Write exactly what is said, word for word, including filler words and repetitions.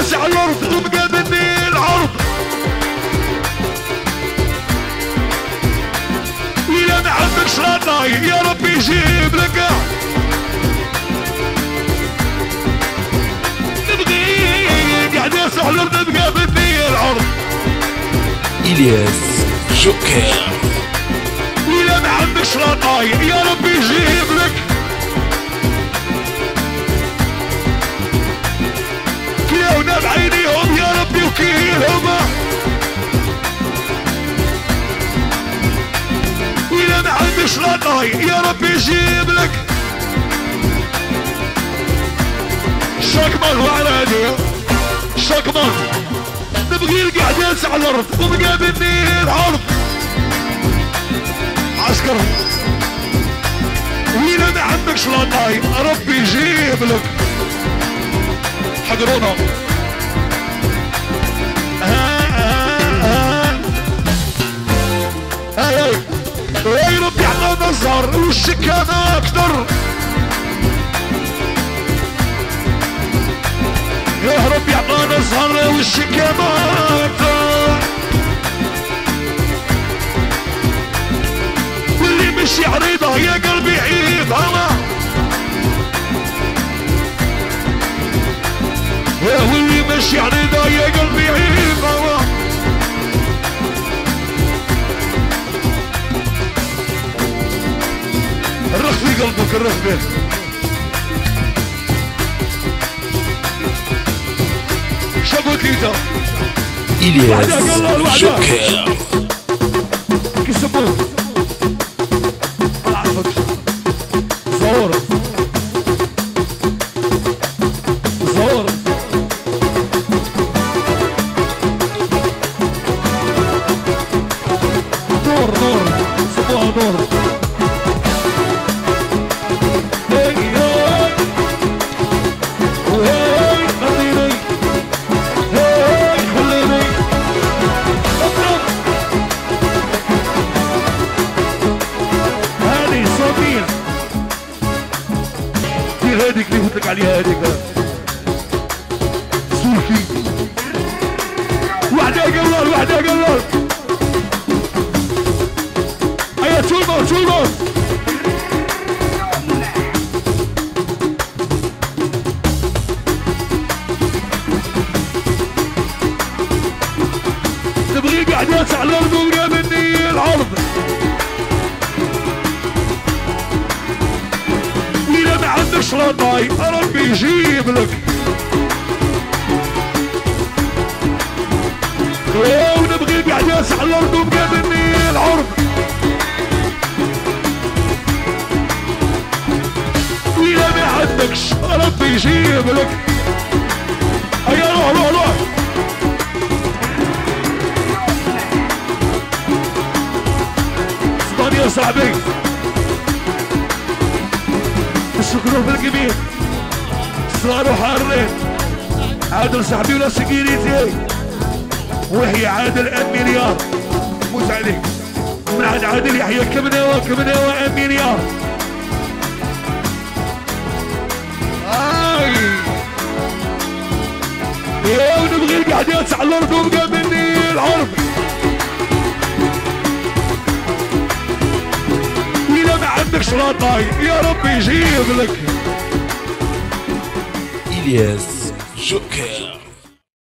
جالس على الارض ومقابلني العرض. وإذا ما عندكش راضي يا ربي يجيب لك. نبغي قاعد يسع الارض مقابلني العرض. إلياس جوكر. وإذا ما عندكش راضي يا ربي يجيب لك. كلاونا بعينيهم يا ربي وكيلهم. وإذا ما عندكش راضي يا ربي يجيب لك. شكمل وعرادي شكمل. نبغي القعدات على الارض ومقابلني العرض. عسكر وإذا ما عندكش راضي ربي يجيب لك. حضرونا هاي يا ربي عطانا الزهر والشكانة اكتر. يا ربي عطانا الزهر والشكانة اكتر. واللي مشي عريضة يا قلبي عيدها. واللي ماشي عريضة يا قلبي عيبها. الرخ في قلبك الرخ به. شابو تليتا إلياس جوكر. كيسموه عرفت زهور زهور. نور نور سموها نور. هذيك اللي قلت لك عليها هذيك سولفي. وحده قلال وحده قلال. ايا تشولبوس تشولبوس. نبغي قعدات على الارض ومقابلني العرض. ما عندكش راضي ربي يجيب لك. ونبغي قعدات على الارض ومقابلني العرض. وإذا ما عندكش ربي يجيب لك. هيا روح روح روح. صدقني يا صاحبي شكرا بالكبير. صاروا حارين عادل صاحبي ولا سكيريتي. وهي عادل ام مليار. موت عليك من عاد عادل يحيى كبناوة كبناوة ام مليار. اي يا ونبغي القعدات على الارض ومقابلني العرض. وإذا ما عندكش راضي يا ربي يجيب لك. إلياس جوكر.